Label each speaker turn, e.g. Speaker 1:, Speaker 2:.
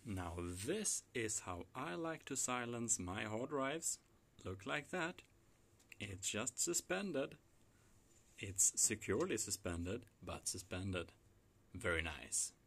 Speaker 1: Now this is how I like to silence my hard drives. Look like that. It's just suspended. It's securely suspended, but suspended. Very nice.